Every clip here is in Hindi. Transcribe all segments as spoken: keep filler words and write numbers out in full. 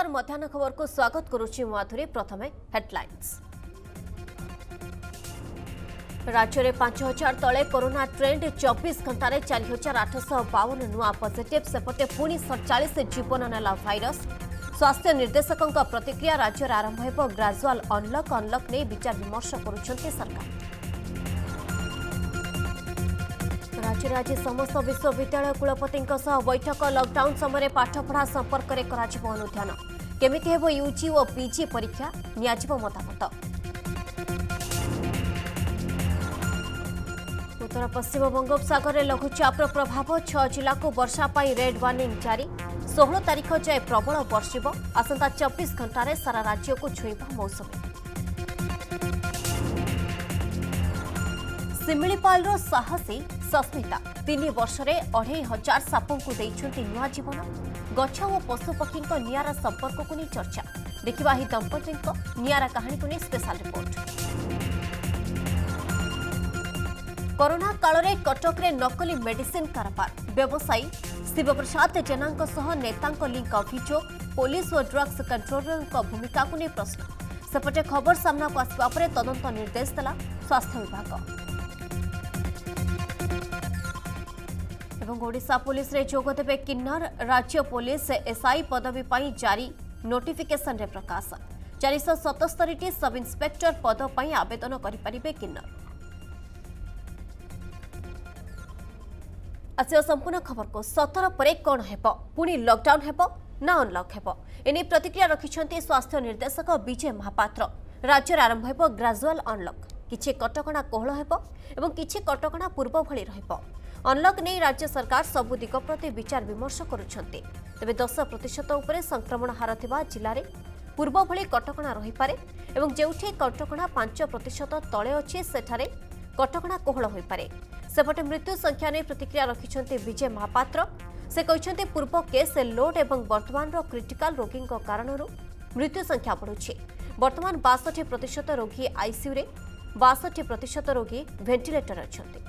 मध्याह्न खबर को स्वागत करुछि माधुरी। प्रथमे हेडलाइंस। राज्य में पांच हजार तले कोरोना ट्रेंड चौबीस घंटे चार हजार आठश बावन नुआ पॉजिटिव सेपटे पुणी सड़चाश जीवन नेला भाइरस। स्वास्थ्य निर्देशकों प्रतिक्रिया राज्य में आरंभ हो ग्राजुआल अनलक अनलक नहीं विचार विमर्श करुछंती सरकार। राज्य में आज समस्त विश्वविद्यालय कुलपति बैठक लॉकडाउन समय पाठपढ़ा संपर्क में करा अनुध्यान केमिति हेबो यूजी और पीजी परीक्षा नियाजिबो मतामत। उत्तर पश्चिम बंगोपसागर में लघुचापर प्रभाव छह जिला को वर्षा पाई रेड वार्निंग जारी। सोलह तारीख जाए प्रबल वर्षिब आसंता चौबीस घंटे सारा राज्य को छुईब मौसमी। सिमिलीपाल साहसी सस्मिता तीन वर्ष में अढ़ाई हजार सापों को देइछंती नुआ जीवन। गछ और पशुपक्षी नियारा संपर्क को नहीं चर्चा। देखिबा ही दंपति नियारा कहानी को नहीं स्पेशल रिपोर्ट। कोरोना काल में कटक रे नकली मेडिसिन कारबार व्यवसायी शिवप्रसाद जेना नेता लिंक अभियोग पुलिस और ड्रग्स कंट्रोलर भूमिका को नहीं प्रश्न। सेपटे खबर सामना को आसवा पर तदंत निर्देश देला स्वास्थ्य विभाग। ओडिशा पुलिस रे जोग देबे किन्नर। राज्य पुलिस एसआई पदवी पाई जारी नोटिफिकेशन रे प्रकाश। चार सौ सतस्तरी टी सब इन्स्पेक्टर पद पाई आवेदन करिपारिबे किन्नर। आसिया संपूर्ण खबर को सतर पर कौन हेबो पुणी लॉकडाउन हेबो ना अनलॉक हेबो एने प्रतिक्रिया रखिछंती स्वास्थ्य निर्देशक विजय महापात्र। राज्य रे आरंभ हेबो ग्राजुअल अनलॉक। किछि कटकणा कोहळ हेबो एवं किछि कटकणा पूर्व भଳି रहिबो। अनलक नहीं राज्य सरकार सबु दिग प्रति विचार विमर्श करुछंती। तेबे दस प्रतिशत उपरे संक्रमण हार थिबा जिल्ला रे पूर्व भଳି कटकणा रही पारे एवं जेउठी कटकणा पांच प्रतिशत तळे अछि सेठारे कटकणा कोहळ होई पारे। सेपटे मृत्यु संख्या ने प्रतिक्रिया रखिछंती विजय महापात्र। से कहिछंती पूर्व केस लोड एवं वर्तमान रो क्रिटिकल रोगी कारणरू मृत्यु संख्या बढ़ुछि। वर्तमान बासठ प्रतिशत रोगी आईसीयू रे बासठ प्रतिशत रोगी वेंटिलेटर अछंती।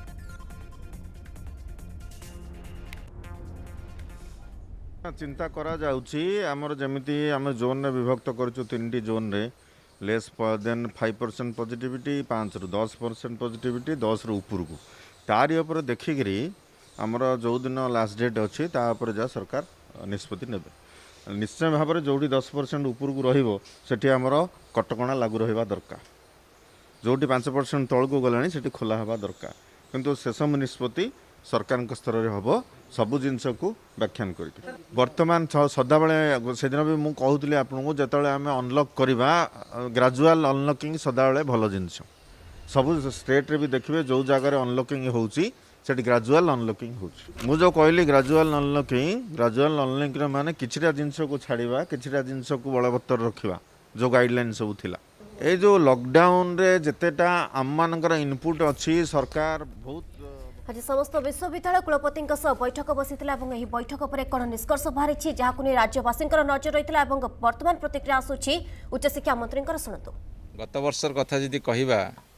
चिंता करा जाउछि हमर जेमिति हम जोन रे विभक्त करछु तीन टी जोन रे less than five percent positivity पाँच रु दस परसेंट पॉजिटिविटी दस रु ऊपर को तारी ऊपर देखिकरी हमर जो दिन लास्ट डेट अच्छी तापर जा सरकार निष्पत्ति नेबे। निश्चय भाव में जोटी दस परसेंट ऊपर को रहिबो सेठी हमर कटकणा लागू रहिबा दरकार। जोटी पाँच परसेंट तल को गलानी सेठी खोला हवा दरकार। किंतु शेषम निष्पत्ति सरकार स्तर में हम सबु जिनस को व्याख्यान कर बर्तमान सदाबले से दिन भी मुझे कहूली आपको जो आम अनलक करवा ग्राजुआल अनलकिंग सदाबले भल जिनस सबु स्टेट रे भी देखिए जो जगार अनलकिंग होची ग्राजुआल अनलकिंग होची। मु जो कहली ग्राजुआल अनलकिंग ग्राजुआल अनलकिंग माने किछिटा जिनस को छाड़वा किछिटा जिनस को बलवत्तर रखा जो गाइडलाइन सब थिला। ए जो लॉकडाउन रे जतेटा आम मानकर इनपुट अच्छी सरकार बहुत आज समस्त विश्वविद्यालय कुलपति बैठक बसी बैठक पर कौन निष्कर्ष बाहरी जहाँ राज्यवासी नजर रही है। वर्तमान प्रतिक्रिया आसूची उच्चशिक्षा मंत्री शुणु। गत वर्षर कथा जदि कहवा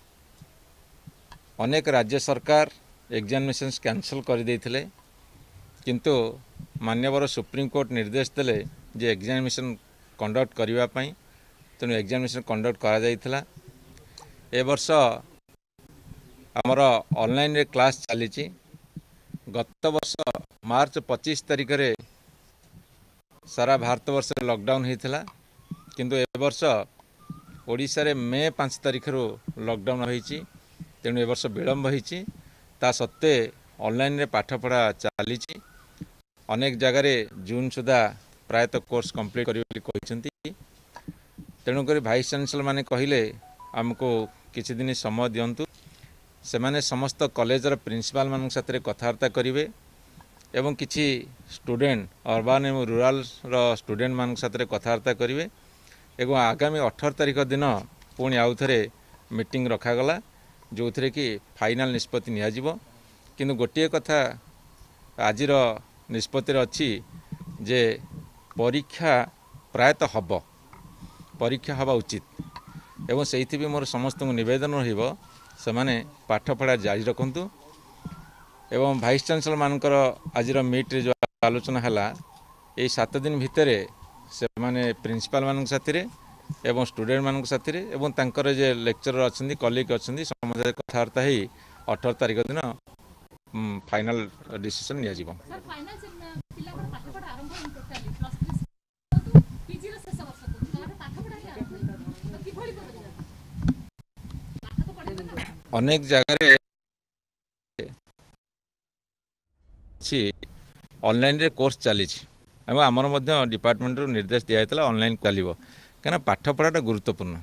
अनेक राज्य सरकार एग्जामिनेशन कैंसल कर देथिले किंतु मान्यवर सुप्रीम कोर्ट निर्देश देले जे एग्जामिनेशन कंडक्ट करबा पई तेणु एग्जामिनेशन कंडक्ट करा जायथिला। ए वर्ष आमर ऑनलाइन रे क्लास चली। गत वर्ष मार्च पच्चीस तारीख रे सारा भारत वर्ष लॉकडाउन होता किंतु ए वर्ष ओडिशा रे मे पाँच तारीख रो लॉकडाउन होईची तेणु ए वर्ष विलंब होईची। ता सत्ते ऑनलाइन रे पाठपढ़ा चली। अनेक जगार जून सुधा प्रायतः कोर्स कंप्लीट करी कहिसंती। तेणुक भाइस चांसलर माने कहिले आमको किछि दिन समय दियंतु से माने समस्त कॉलेजर प्रिंसिपाल मान साथ कथबार्ता करेंगे एवं किसी स्टूडेंट अर्बान एवं रूराल स्टूडेंट मान साथ कथबार्ता करेंगे एवं आगामी अठारह तारीख दिन पुणी आउ थे मीटिंग रखागला जो थे कि फाइनाल निष्पत्ति नियाजिबो। किंतु गोटे कथा आज निष्पत्ति अच्छी जे परीक्षा प्रायतः हब परीक्षा हवा उचित एवं से भी मोर समस्त निवेदन रहिबो सेमाने पाठपढ़ा जारी रखु एवं भाइस चांसलर मानकर आज मीट रे जो आलोचना है ये सात दिन भितर से माने प्रिंसिपल मान साथी एवं स्टूडेंट मान साथी एवं तांकर जे लेक्चरर अच्छा कलिग अच्छा समझ कथबार्ता हो अठारह तारिख दिन फाइनल डिसीजन निया जीवो। अनेक जगह ऑनलाइन रे कोर्स चली आमर डिपार्टमेंट रू निर्देश दिया था ऑनलाइन चलो क्या पाठ पढ़ाटा गुरुत्वपूर्ण।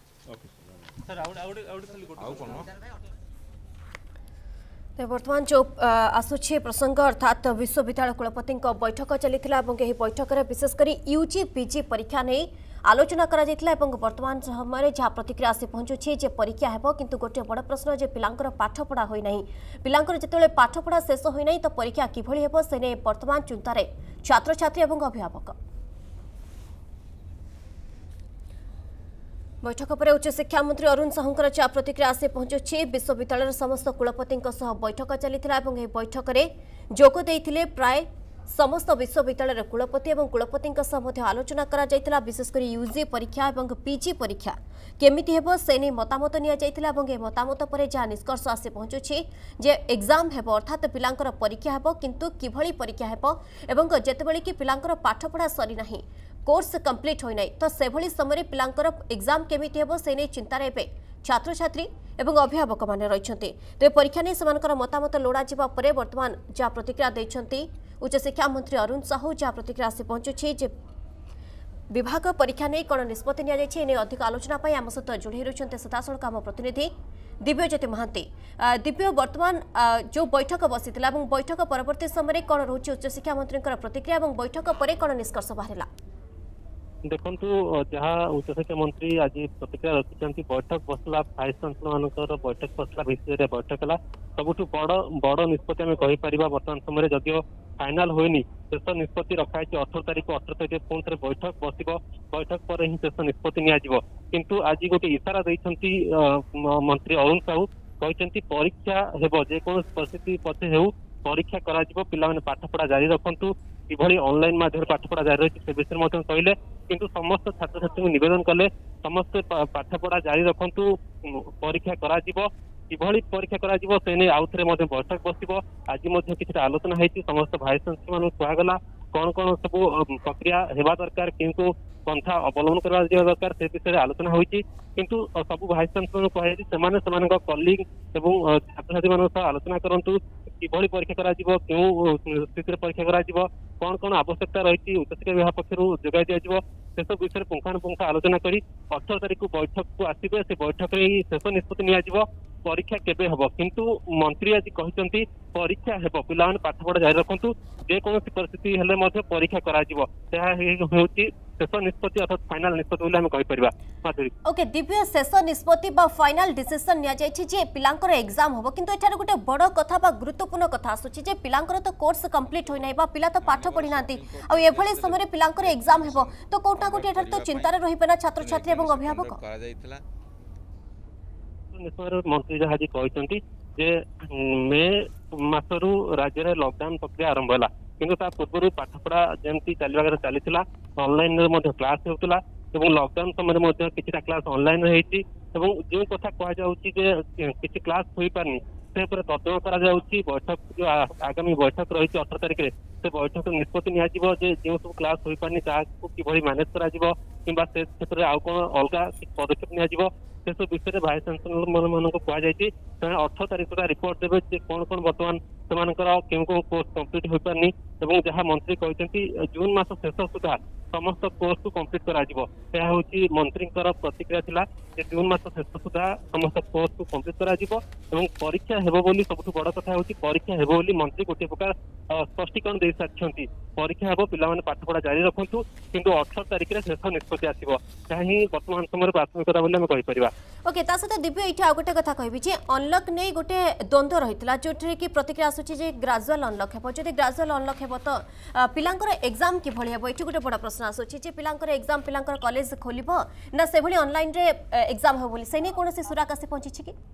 बर्तमान जो आसुच्छे प्रसंग अर्थात विश्वविद्यालय कुलपति बैठक चली बैठक में विशेषकर यूजी पीजी परीक्षा नहीं आलोचना करा वर्तमान समय जहाँ प्रतिक्रिया आसी पहुंचुछि जे परीक्षा हेबो किंतु गोटे बड़ प्रश्न जे पिलांकर पाठपढ़ा होई नाही पिलांकर जेतेबेले पाठपढ़ा शेष होई नाही तो परीक्षा किभଳି हेबो से ने वर्तमान चिंतारे छात्र छात्री एवं अभिभावक। बैठक पर उच्च शिक्षा मंत्री अरुण साहूंकर चा प्रतिक्रिया आसी पहुंचुछि विश्वविद्यालय समस्त कुलपति बैठक चली बैठक में जोग देइथिले प्राय समस्त विश्वविद्यालय कुलपति और कुलपति आलोचना करा जायतिला विशेषकर यूजी परीक्षा और पीजी परीक्षा केमिति हेबो से नहीं मतामत निया जायतिला एवं ए मतामत पर जहाँ निष्कर्ष आसी पहुंचुछि जे एग्जाम हेबो अर्थात पिलांकर परीक्षा हेबो किंतु किभଳି परीक्षा हेबो एवं जेतेबेले कि पिलांकर पाठपढ़ा सरी नाही कोर्स कंप्लीट होई नाही तो सेभଳି समय पिलांकर एग्जाम केमिति हेबो से नहीं चिंतार एबे छात्र छात्री एवं अभिभावक माने रहिछन्ति तो परीक्षा नहीं सेमानकर मतामत लोड़ा जिबा परे वर्तमान जहाँ प्रतिक्रिया दैछन्ति उच्च शिक्षा मंत्री अरुण साहू जहाँ प्रतिक्रिया आसी पहुंचुछि जे विभाग परीक्षा नहीं कौन निष्पत्ति निया जायछि एने अधिक आलोचना पाई आम सहित जोड़ी रहिछन्ति सीधासळख आम प्रतिनिधि दिव्यज्योति महांती। दिव्य वर्तमान जो बैठक बसीतिला एवं बैठक परवर्ती समय कौन रोचे उच्च शिक्षा मंत्री प्रतिक्रिया और बैठक पर कौन निष्कर्ष बाहरिला? देखु जहाँ उच्च शिक्षा मंत्री आज प्रतिक्रिया रखिंट बैठक बसला भाइस चांसलर मान बैठक बसला विषय बैठक है सबुठ बड़ बड़ निष्पत्ति आम कहीपर बर्तमान समय जदिव फाइनाल होनी शेष निष्पत्ति रखाई अठर तारीख अठर तारीख पुणी थे बैठक बस बैठक पर ही शेष निष्पत्ति निंतु आज गोटे इशारा देती मंत्री अरुण साहू कहते परीक्षा हेब जेकोसी परिस्थिति पचे हो परीक्षा करा पिला पाठपढ़ा जारी रखु कि ऑनलाइन माध्यम पाठपढ़ा जारी रही से विषय में कहले किंतु समस्त छात्र छात्री निवेदन कले समस्त पाठपढ़ा जारी रखु परीक्षा करा किभଳି परीक्षा करा से नहीं आउ थे बैठक बस आज कि आलोचना होती समस्त भाइस चांसलर मान कहगला कौन कौन सब प्रक्रिया हेबा दरकार किंतु पंथा अवलम्बन करवा दरकार से विषय आलोचना होती किंतु सब भाइस चांसलर कहे कलिग एवं छात्र छात्री मान आलोचना करूँ किभଳି परीक्षा करा क्यों स्थिति परीक्षा करा कौन कौन आवश्यकता रही उच्च शिक्षा विभाग पक्षर जोगाई दिज्व से सब विषय पुंखानुपुंख आलोचना कर अठर तारीख बैठक को आसवे से बैठक में शेष निष्पत्ति निया परीक्षा केबे हबो किंतु मंत्री आज कहते परीक्षा हेबो पिला माने पाठपढ़ा जारी रखु जेकोसी परिस्थिति हेले मध्य परीक्षा करा जिवो होउची शेष निष्पत्ति अर्थात फाइनल निष्पत्ति बोली हम कहि परिबा। माधुरी ओके दिव्य शेष निष्पत्ति बा फाइनल डिसीजन निया जायछि जे पिलांकर एग्जाम हबो किंतु एठार गोटे बड़ कथा बा गुरुत्वपूर्ण कथा आसुछि जे पिलांकर तो कोर्स कंप्लीट होई नै बा पिला तो पाठ पढ़ी नांती आ एभଳି समय पिलांकर एग्जाम हेबो तो कोटा कोटी एठार तो चिंतार रहिबे ना छात्र छात्री एवं अभिभावक करा जायतिला मंत्री जहाँ कहते जे मे मसरू राज्य में लॉकडाउन प्रक्रिया आरंभ है किंतु ता पूर्व पाठपढ़ा जमी चलवा चली ऑनलाइन क्लास होता लॉकडाउन समय किसी क्लास ऑनलाइन होती जो कथा कहुच्छी क्लास हो पारनी से तर्जमा करा बैठक जो आगामी बैठक रही अठर तारीख में से बैठक निष्पत्ति नियाजिबो जे जो सब क्लास हो पारनी कि मैनेज करा कि क्षेत्र में आउ कौन अलग पदक्षेप नियाजिबो से सब विषय भाइस चांसलर मान कहुई अठर तारीख का रिपोर्ट देवे कौन कौन बर्तमान से क्यों कौन कोर्स कंप्लीट हो पारनी जहाँ मंत्री कहते जून मास शेष सुधा समस्त कोर्स को कंप्लीट करा हूँ मंत्री प्रतिक्रिया थिला जे जून मास शेष सुधा समस्त कोर्स को कंप्लीट करा परीक्षा हेबो बोली सबुठ बड़ कथा हूँ परीक्षा हेबो बोली मंत्री गोटे प्रकार स्पष्टीकरण दे सारी परीक्षा हेबो पिला माने पाठपढ़ा जारी रखु किंतु अठर तारीख में शेष निष्पत्ति आसो जहाँ वर्तमान समय प्राथमिकता बोली आम कहीपर। ओके ता सहित दिव्य ये आ गोटे कथा कहबी जे अनलक नहीं गोटे द्वंद्व रही जो कि प्रतिक्रिया आसुची जे ग्राजुअल अनलक हेबो जदि ग्राजुअल अनलक हेबो तो पिलांकर एग्जाम किभଳି हेबो एठी गोटे बड़ प्रश्न आसुची जे पिलांकर एग्जाम पिलांकर कॉलेज खोलिबो ना से भଳି ऑनलाइन रे एग्जाम हेबो बोली सेनी कोनोसी सुराक आसी पहुंची कि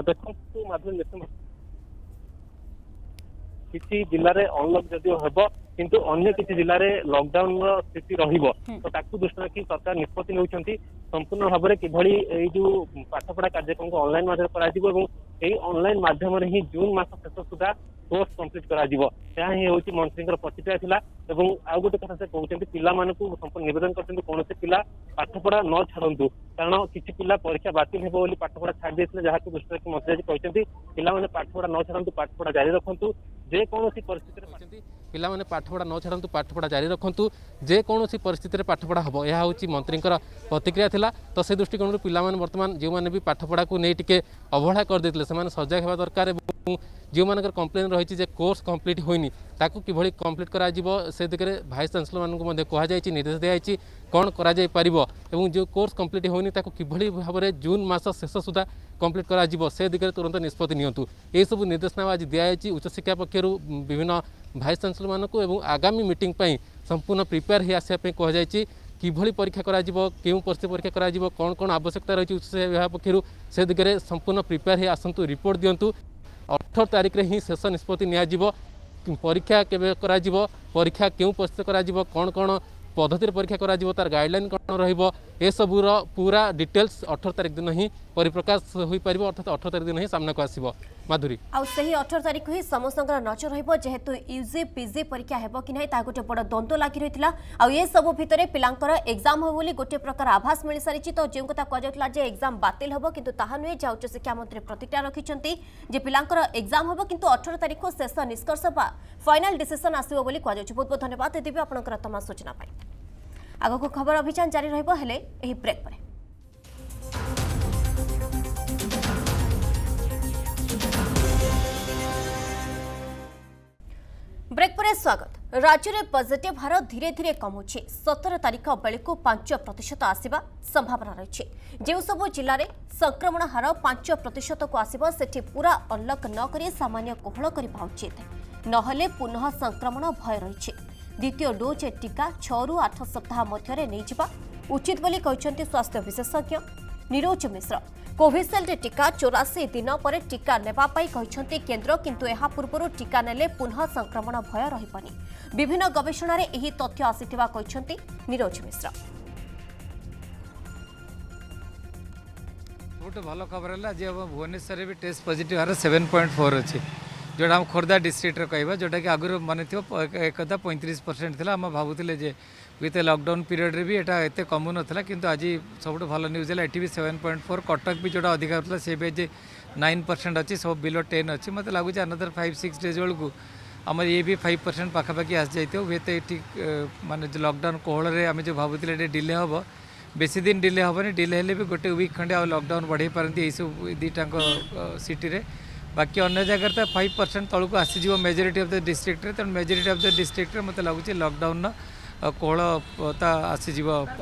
देखो माध्यम किसी जिले में अनलक जदि हेबो किंतु अन्य किसी जिले में लॉकडाउन स्थिति रहिबो तो ताकू दृष्टि रखी सरकार निष्पत्ति नेउछंती संपूर्ण भाव में किभली एई जो पाठपढ़ा कार्यक्रम को ऑनलाइन माध्यम करा जिवो एवं एई ऑनलाइन माध्यम रे ही जून मास शेष सुधा कोर्स कंप्लीट करा जिवो या ही होची मंत्री प्रतिक्रिया थिला एवं आ गोटे कथा से कहउछंती पिला मानकू संपूर्ण निवेदन करछंती कोनोसी पिला पाठपढ़ा न छाड़ंतु कारण किछि पिला परीक्षा बातिल हेबो बोली पाठपढ़ा छाड़ देथिले जहा को दृष्टि रखी मंत्री जी कहउछंती पिला माने पाठपढ़ा न छाड़ंतु पाठपढ़ा जारी रखंतु जे कोनोसी परिस्थिति रे पिला माने पाठपढ़ा न छाड़ंतु पाठपढ़ा जारी रखंतु जे कोनोसी परिस्थिति रे पाठपढ़ा हबो यह होची मंत्री प्रतिक्रिया थिला तो से दृष्टिकोण पिला माने वर्तमान जो माने भी पाठपढ़ा को नहीं टिके अवहेला कर देथिले से माने सजग हेबा दरकार एवं जो मानकर कंप्लेन रही जे कोर्स कंप्लीट होइनी ताकू किभली कंप्लीट करा जिवो से दिगरे वाइस चांसलर मानकु मध्ये कहा जायछि निर्देश दिया जायछि कोन करा जाय परिबो एवं जो कोर्स कंप्लीट होइनी ताकू किभली भाबरे जून मास शेष सुधा कंप्लीट करा जिवो से दिगरे तुरंत निष्पत्ति नियंतु ए सब निर्देशनामा आज दिया जायछि उच्च शिक्षा पक्षरु विभिन्न वाइस चांसलर मानकु एवं आगामी मीटिंग पई संपूर्ण प्रिपेयर हे आसे पे कहा जायछि किभली परीक्षा करा जिवो केउ परिस्थिति परीक्षा करा जिवो कोन कोन आवश्यकता रही उच्च शिक्षा विभाग पक्षरु से दिगरे संपूर्ण प्रिपेयर हे आसंतु रिपोर्ट दियंतु अठारह तारीख रे ही शेष निष्पत्ति निया परीक्षा केबे करा जिवो परीक्षा केउ परिस्थिति करा जिवो कोन कोन पद्धति परीक्षा करा जिवो तार गाइडलाइन कोन रहिबो ए सबुर पूरा डिटेल्स अठारह तारीख दिन ही परिप्रकाश होई परिबो अर्थात अठारह तारीख दिन ही सामना को आसीबो माधुरी आउ सही अठारह तारीख ही समस्तंकर नजर रहिबो जेहेतु यूजी पीजी परीक्षा हेबो कि नै ता गोटे बड़ द्वंद्व लागि रहितला आउ ए सब भितरे पिलांकर एग्जाम हो बोली गोटे प्रकार आभास मिलि सारिछि तो जेउ कथा कह जाउतला जे एग्जाम बातिल होबो किंतु ताहा नुए जे उच्च शिक्षा मंत्री प्रतिक्रिया रखिछंती जे पिलांकर एग्जाम होबो किंतु अठारह तारीख को शेष निष्कर्ष बा फाइनल डिसिजन आसीबो बोली कह जाउछि। बहुत बहुत धन्यवाद देबी आपनकर तमाम सूचना पाई। आगो को खबर अभियान जारी रहिबो हेले एही ब्रेक परे ब्रेक पर स्वागत। राज्य में पॉजिटिव हार धीरे धीरे कमुछि सतर तारीख बेलू पांच प्रतिशत आसवा संभावना रही जो सब जिले में संक्रमण हार पांच प्रतिशत को आसव से पूरा अनलक नक सामान्य कोहल करने उचित नहले पुनः संक्रमण भय रही द्वितीय डोज टीका छह रु आठ सप्ताह मध्य नहीं उचित बोली कहते स्वास्थ्य विशेषज्ञ निरोज मिश्र। कोविशील्ड टीका चौरासी दिन पर टीका नेबापाई कहते केन्द्र किंतु एहा पूर्व टीका नेले पुनः संक्रमण भय रहिबनी विभिन्न गवेषणा रे एही तथ्य आसिथिबा कहते निरोज मिश्र। गोटे भल खबर है जे भुवनेश्वर भी टेस्ट पॉजिटिव हार सेवेन पॉइंट फोर अच्छी जोटा हम खोर्धा डिस्ट्रिक्ट कह जोटा कि आगुरी मन थी एक पैंतीस परसेंट थी आम भावुले जे विथ लॉकडाउन पीरियड रे भी एटा एते कमु नथला किंतु आज सब भल न्यूज है एटी भी सेवेन पॉइंट फोर कटक भी जोटा अधिक होता से भी जे नाइन परसेंट अच्छी सब बिलो टेन अच्छी मत लगुच अनदर फाइव सिक्स डेज बेलू आम ये भी फाइव परसेंट पाखापाखि आसी जाइए हुए तो ये माने लॉकडाउन कोहल आम जो भावुले डिले हम बेसी दिन डिले हेनी डिले हेले भी गोटे वीक खंडे आ लॉकडाउन बढ़े पारती सब दुईटाक सिटी रे बाकी अन्य जगह तो फाइव परसेंट तौक को आसीज मेजोरिटी ऑफ द डिस्ट्रिक्ट रे तेणु मेजोरिटी ऑफ द डिस्ट्रिक्ट रे मत लगुच लॉकडाउन कोहलता आसीज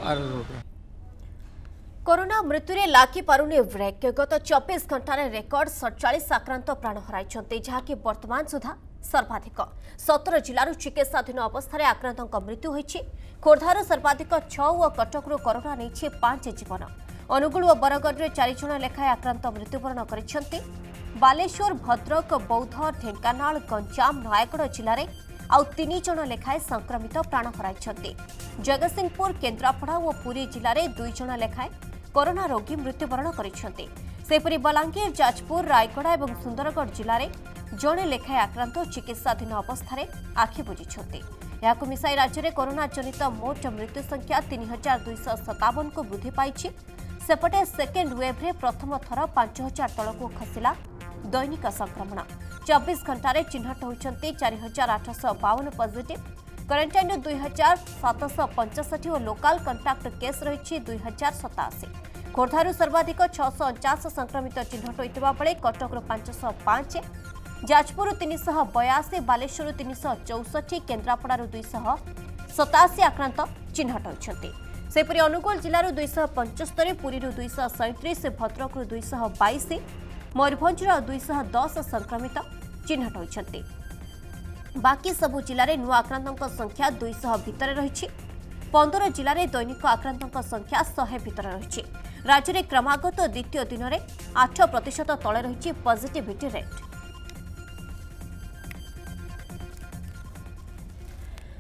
कोरोना मृत्यु रे लागी पारुनी ब्रेक गत चौबीस घंटा रेकर्ड सड़चाश आक्रांत प्राण हराई जहाँकि वर्तमान सुधा सर्वाधिक सतर जिलूर चिकित्साधीन अवस्था आक्रांतों मृत्यु होती खोर्धार सर्वाधिक छह और कटकू कोरोना नहीं पांच जीवन अनुगुल और बरगढ़ में चार जन लेखाएं आक्रांत मृत्युवरण कर बालेश्वर भद्रक बौद्ध ढेंकानाल गंजाम नयागढ़ जिले में आउ तीन जन लेखाएं संक्रमित प्राण हराई जगतसिंहपुर केन्द्रापड़ा और पुरी जिले में दुई जन लेखाएं कोरोना रोगी मृत्युवरण कर बलांगीर जाजपुर रायगढ़ और सुंदरगढ़ जिले में जड़े लेखाएं आक्रांत चिकित्साधीन अवस्था आखि बुझी मिसाई राज्य में कोरोना जनित मोट मृत्यु संख्या तीन हजार दुईश सतावन को वृद्धि पाई सेपटे सेकेंड वेव रे प्रथम थर पांच हजार तल को खसला दैनिक संक्रमण चौबीस घंटे चिन्हट होती चार हजार आठश बावन पॉजिटिव क्वारंटाइन दुई हजार सातश पंचषठी और लोकाल कंटाक्ट केस रही दुई हजार सताशी खोर्धारू सर्वाधिक छःश अणचाश संक्रमित चिन्हट होता बेले कटक पांचश पांच जाजपुर तीन शह बयासी बालेश्वर तीन शह चौसठी केन्द्रापड़ार दुईश सताशी आक्रांत चिन्हट होती सेपरी अनुगुल जिलूर दुईश पंचस्तरी पुरी दुईश सैंतीस भद्रक दुईश बैश मयूरभंज दुईश दस संक्रमित चिन्हट होती बाकी सबु जिले में नुआ आक्रांतों संख्या दुईश भितर रही पंदर जिले में दैनिक आक्रांतों संख्या शहे भितर रही राज्य में क्रमागत द्वितीय दिन में आठ प्रतिशत तले रही पॉजिटिविटी रेट।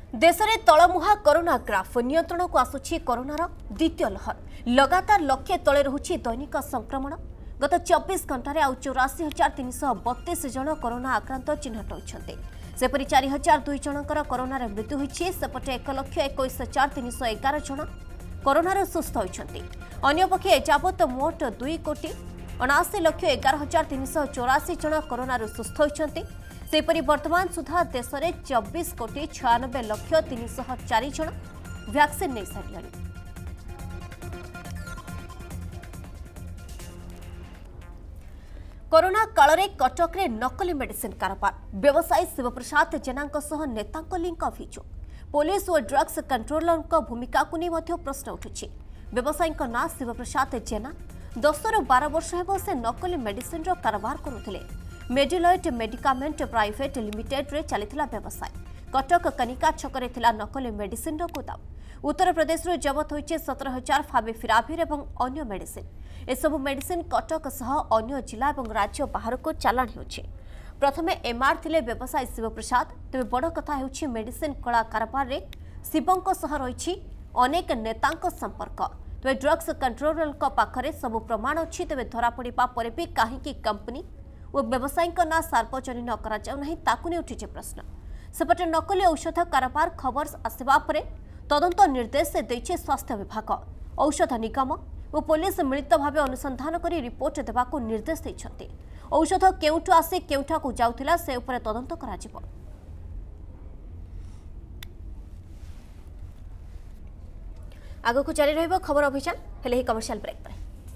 देश में तलमुहा कोरोना ग्राफ नियंत्रण को आसुछि कोरोनार द्वितीय लहर लगातार लक्षे तले रहुछि दैनिक संक्रमण गत चौबीस घंटे आउ चौराशी हजार तीन सौ बतीस जन कोरोना आक्रांत चिन्हट होती सेपरी चार हजार दुई जनकर कोरोनार मृत्यु होइछि सेपटे एक लक्ष एक हजार तीन सौ एगार जन कोरोनार सुस्थ होइछन्ति अन्यपक्षे एजावत मोट दुई कोटी अनाशी लक्ष एगार हजार तीन सौ चौराशी जन कोरोनार सुस्थ होइछन्ति सेपरी वर्तमान सुधा देश में चौबीस कोटी छयानबे लक्ष तीन सौ चार जन वैक्सीन नहीं सारे। कोरोना काल में कटक रे नकली मेडिसिन कारोबार व्यवसायी शिवप्रसाद जेना नेता लिंक अभियोग पुलिस और ड्रग्स कंट्रोलर भूमिका को नहीं प्रश्न उठुछि व्यवसायी ना शिवप्रसाद जेना दस रु बार वर्ष हेब से नकली मेडिसिन रो कारोबार करुथिले मेडिलॉइट मेडिकामेंट प्राइवेट लिमिटेड रे चलिथिला व्यवसाय कटक कनिका छकरे थिला नकली मेडिसिन रो गोदाम उत्तर प्रदेश रो जबत होइचे सत्रह हजार फाविपिराविर एवं अन्य मेडिसिन एसबु मेडिसिन कटक सह अन्य जिला और राज्य बाहर को चालाण होछि प्रथमे एमआर थिले व्यवसायी शिवप्रसाद तेज बड़ कथा होछि मेडिसिन कला कारोबार रे शिवंक सह रहिछि अनेक नेतांक संपर्क तेज ड्रग्स कंट्रोलर पाखरे सबु प्रमाण अछि तेज धरा पड़िबा परे भी काहेकि कंपनी और व्यवसायी ना सार्वजनीन करा जाउ नाही ताकु ने उठिছে प्रश्न सेपटे नकली औषध कारोबार खबर आसवा परे तदंत निर्देश देइছে स्वास्थ्य विभाग औषध निगम और पुलिस मिलित भाव अनुसंधान करी रिपोर्ट देवाक निर्देश देइछन्ति औषध केउठु आसे केउठा को जाउथिला से ऊपर तदंत करा जिवो। आगो को जारी रहइबो खबर अभियान हेले ही कमर्शियल ब्रेक पर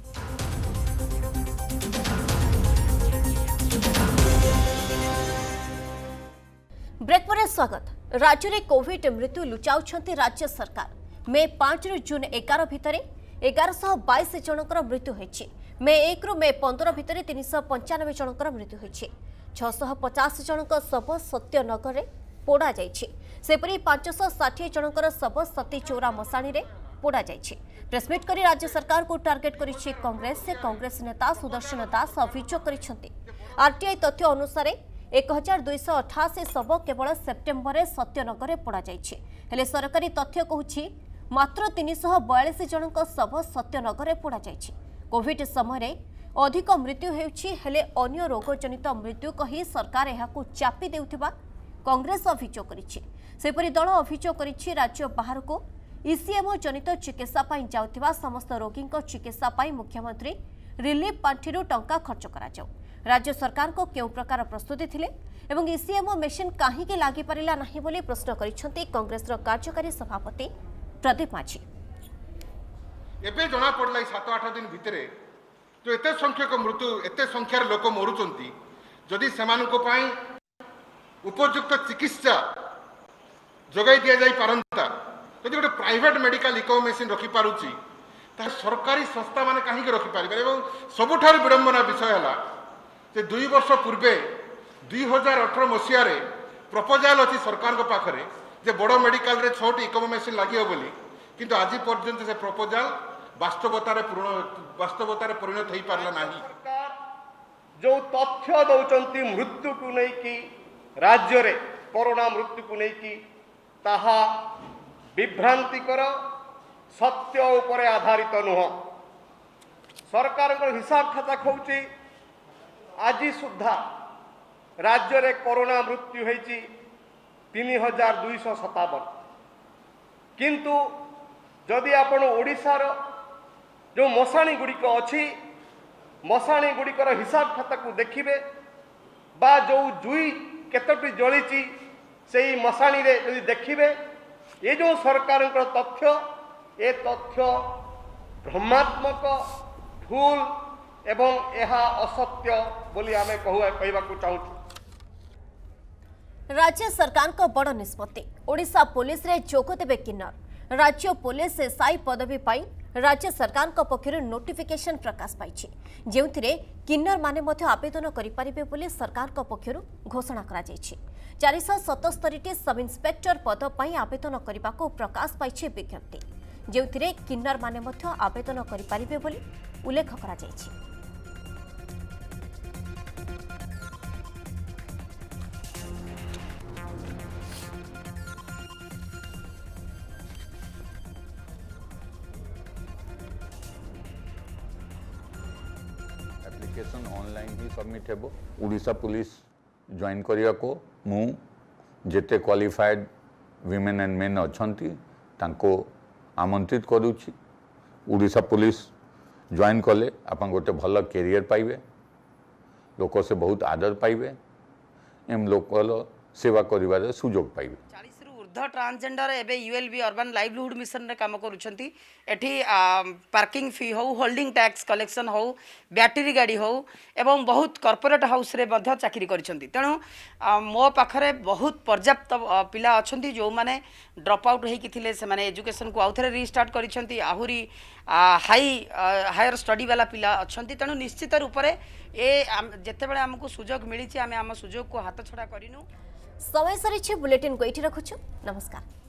ब्रेक पर स्वागत। राज्य में कोविड मृत्यु लुचाउछन्ति राज्य सरकार मे पांच रु जून एगार भितर एगार सौ बाईस जनकर मृत्यु होइछि मे एक रु मे पंद्रह भितर तीन सौ पंचानबे जनकर मृत्यु होइछि छह पचास जनक शव सत्यनगर में पोड़ा जाइछि सेपरी पांच सौ षाठी जनकर शव सती चौरा मशाणी रे पोड़ा जाइछि प्रेसमिट करी राज्य सरकार को टार्गेट करिछि कांग्रेस से कांग्रेस नेता सुदर्शन दास अभियोग करिछन्ति आरटीआई तथ्य अनुसार एक हजार दुईश अठाशी शव केवल सेप्टेम्बर में सत्यनगर में पोड़ा जाइछि हेले सरकारी तथ्य कहूछि मात्र तीन सौ बयालीस जनक शव सत्यनगर में पोड़ा जाइछि कोविड समय अधिक मृत्यु हेउछि हेले अन्य रोगजनित मृत्यु कही सरकार एहाकु चापी देउथिबा कांग्रेस अभियोग करिछि सेपरि दल अभियोग करिछि राज्य बाहर को ईसीएमओ जनित चिकित्सा पाई जाउथिबा समस्त रोगी चिकित्सा पाई मुख्यमंत्री रिलीफ पांठिरु टंका खर्च करा जाउ राज्य सरकार को केउ प्रकार प्रस्तुति थिले एवं ईसीएमओ मेशिन काहीकि लागि परिला नाही बोली प्रश्न करिसंती कांग्रेस रो कार्यकारी सभापति प्रदीप माझी। एबे जना पड़ला सात आठ दिन भितरे जो एते संख्यक मृत्यु एते संख्यार लोक मरुचंती जदि सेमानको पाई उपयुक्त चिकित्सा जोगाई दिया जाई पारंता जदि गोटे प्राइवेट मेडिकल इको मेशिन रखि पारुची ता सरकारी संस्था माने काहीकि रखि पारिबे एवं सबुठार विडंबना विषय हला जे दुई वर्ष पूर्वे दुई हजार अठर मसीह प्रपोजाल अच्छी सरकार पाखरे जे बड़ मेडिकल रे छटी इको मेशिन लगे बोली किंतु आज पर्यंत से प्रपोजाल वास्तवतार पूर्ण वास्तवतार परिणत हो पारला नहीं। जो तथ्य दौरान मृत्यु को नहीं कि राज्य रे कोरोना मृत्यु को नहीं कि ताहा विभ्रांतिकर सत्य उपरे आधारित नुह सरकार हिसाब खाता खोची आज सुधा राज्य रे कोरोना मृत्यु होइछि तीन हजार दुईश सतावन किंतु जदि आपण ओडिशार जो मशाणी गुड़िक अच्छी मशाणी गुड़िकर हिसाब खाता को देखिबे बा जो जुई केतोटी जलिछि सेही मशाणी रे यदि देखिबे ये जो सरकार तथ्य ए तथ्य भ्रमात्मक भूल एवं यह असत्य बोली आमे कहवाकू चाहूँ। राज्य सरकार को बड़ निष्पत्ति ओडिशा पुलिस रे जोग देबे किन्नर राज्य पुलिस एसआई पदवी पाई राज्य सरकार को पक्षर नोटिफिकेशन प्रकाश पाई जेउथिरे किन्नर माने मध्य आवेदन करिपारिबे बोली सरकार को पक्षर घोषणा करा जायछि चार सौ सतस्तरी टी सब इन्स्पेक्टर पद पाई आवेदन करने को प्रकाश पाई विज्ञप्ति जेउथिरे किन्नर माने मध्य आवेदन करिपारिबे बोली उल्लेख करा जायछि। एप्लिकेशन ऑनलाइन ही सबमिट हेबो ओडिशा पुलिस जॉइन करिया को मु जेते क्वालिफाइड विमेन एंड मेन अछंती तांको आमंत्रित करूची ओडिशा पुलिस जॉइन कले आपन गोटे भल कैरियर पाइबे लोक से बहुत आदर पाइबे एम लोकल सेवा करिवार सुजोग पाइबे चालीस रु ऊर्ध्व ट्रांसजेंडर एबे यूएलबी अर्बन लाइवलीहुड मिशन रे काम करूछंती एठी पार्किंग फी हो होल्डिंग टैक्स कलेक्शन हो बैटरी गाड़ी हो एवं बहुत कॉर्पोरेट हाउस रे मध्य चाकरी करिसंती तेणु मो पाखरे बहुत पर्याप्त पिला अछंती जो माने ड्रॉप आउट हेकी थिले से माने एजुकेशन को आउथरे रीस्टार्ट करिसंती आहुरी हाई हायर स्टडी वाला पिला अछंती तेणु निश्चित रूप रे ए जेते बेले हमको सुजोग मिली आम आम सुजोग को हाथ छड़ा करिनु समय सरी बुलेटिन को ये रखुछु नमस्कार।